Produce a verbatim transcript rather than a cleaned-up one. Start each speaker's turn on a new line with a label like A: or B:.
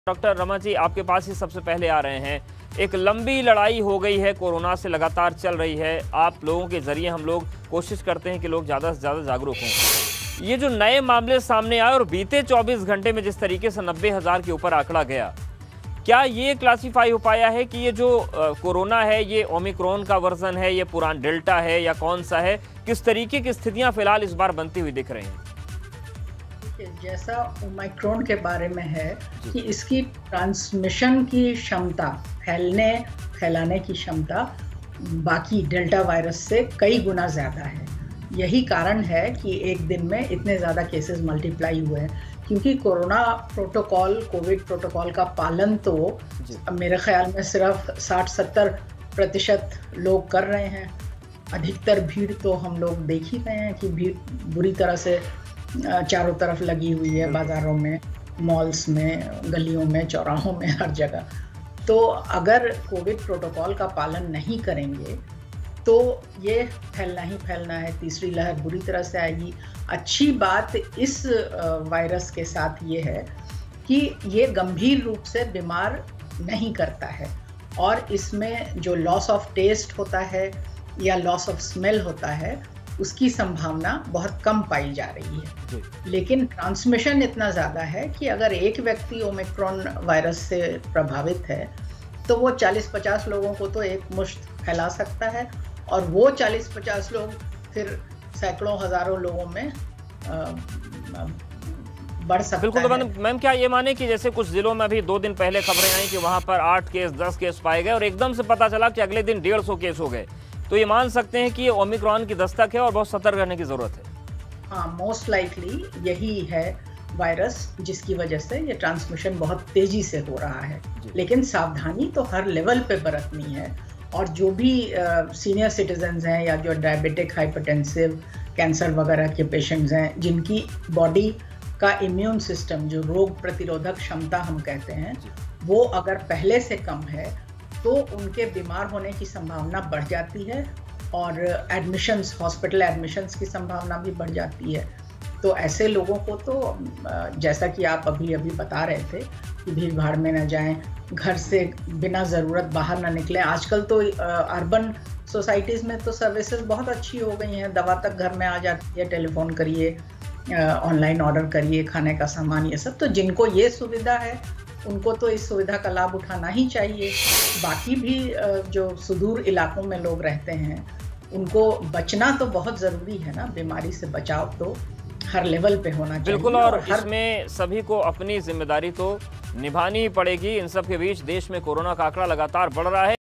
A: Doctor Rama ji, आपके पास ही सबसे पहले आ रहे हैं। एक लंबी लड़ाई हो गई है, कोरोना से लगातार चल रही है। आप लोगों के जरिए हम लोग कोशिश करते हैं कि लोग ज़्यादा से ज़्यादा जागरूक हों। ये जो नए मामले सामने आए और बीते चौबीस घंटे में जिस तरीके से नब्बे हज़ार के ऊपर आंकड़ा गया, क्या ये क्लासीफाई हो पाया है कि ये जो कोरोना है ये ओमिक्रॉन का वर्जन है, ये पुराना डेल्टा है या कौन सा है? किस तरीके की स्थितियाँ फिलहाल इस बार बनती हुई दिख रही हैं?
B: जैसा ओमिक्रॉन के बारे में है कि इसकी ट्रांसमिशन की क्षमता, फैलने फैलाने की क्षमता बाकी डेल्टा वायरस से कई गुना ज़्यादा है। यही कारण है कि एक दिन में इतने ज़्यादा केसेस मल्टीप्लाई हुए हैं, क्योंकि कोरोना प्रोटोकॉल, कोविड प्रोटोकॉल का पालन तो मेरे ख्याल में सिर्फ साठ सत्तर प्रतिशत लोग कर रहे हैं। अधिकतर भीड़ तो हम लोग देख ही रहे हैं कि भीड़ बुरी तरह से चारों तरफ लगी हुई है, बाज़ारों में, मॉल्स में, गलियों में, चौराहों में, हर जगह। तो अगर कोविड प्रोटोकॉल का पालन नहीं करेंगे तो ये फैलना ही फैलना है, तीसरी लहर बुरी तरह से आएगी। अच्छी बात इस वायरस के साथ ये है कि ये गंभीर रूप से बीमार नहीं करता है और इसमें जो लॉस ऑफ टेस्ट होता है या लॉस ऑफ स्मेल होता है उसकी संभावना बहुत कम पाई जा रही है। लेकिन ट्रांसमिशन इतना ज़्यादा है कि अगर एक व्यक्ति ओमिक्रॉन वायरस से प्रभावित है तो वो चालीस पचास लोगों को तो एक मुश्त फैला सकता है और वो चालीस पचास लोग फिर सैकड़ों हज़ारों लोगों में आ, बढ़ सकता है।
A: बिल्कुल। तो मैम, क्या ये माने कि जैसे कुछ जिलों में अभी दो दिन पहले खबरें आई कि वहाँ पर आठ केस दस केस पाए गए और एकदम से पता चला कि अगले दिन डेढ़ सौ केस हो गए, तो ये मान सकते हैं कि ये ओमिक्रॉन की दस्तक है और बहुत सतर्क रहने की जरूरत है?
B: हाँ, मोस्ट लाइकली यही है वायरस जिसकी वजह से ये ट्रांसमिशन बहुत तेजी से हो रहा है। लेकिन सावधानी तो हर लेवल पे बरतनी है और जो भी सीनियर uh, सिटीजन्स हैं या जो डायबिटिक, हाइपरटेंसिव, कैंसर वगैरह के पेशेंट्स हैं, जिनकी बॉडी का इम्यून सिस्टम, जो रोग प्रतिरोधक क्षमता हम कहते हैं, वो अगर पहले से कम है तो उनके बीमार होने की संभावना बढ़ जाती है और एडमिशन्स, हॉस्पिटल एडमिशन्स की संभावना भी बढ़ जाती है। तो ऐसे लोगों को तो, जैसा कि आप अभी अभी बता रहे थे, कि भीड़ भाड़ में न जाएं, घर से बिना ज़रूरत बाहर ना निकलें। आजकल तो अर्बन सोसाइटीज़ में तो सर्विसेज बहुत अच्छी हो गई हैं, दवा तक घर में आ जाती है, टेलीफोन करिए, ऑनलाइन ऑर्डर करिए खाने का सामान, ये सब। तो जिनको ये सुविधा है उनको तो इस सुविधा का लाभ उठाना ही चाहिए। बाकी भी जो सुदूर इलाकों में लोग रहते हैं उनको बचना तो बहुत ज़रूरी है ना, बीमारी से बचाव तो हर लेवल पे होना चाहिए।
A: बिल्कुल, और, और इसमें सभी को अपनी जिम्मेदारी तो निभानी ही पड़ेगी। इन सब के बीच देश में कोरोना का आंकड़ा लगातार बढ़ रहा है।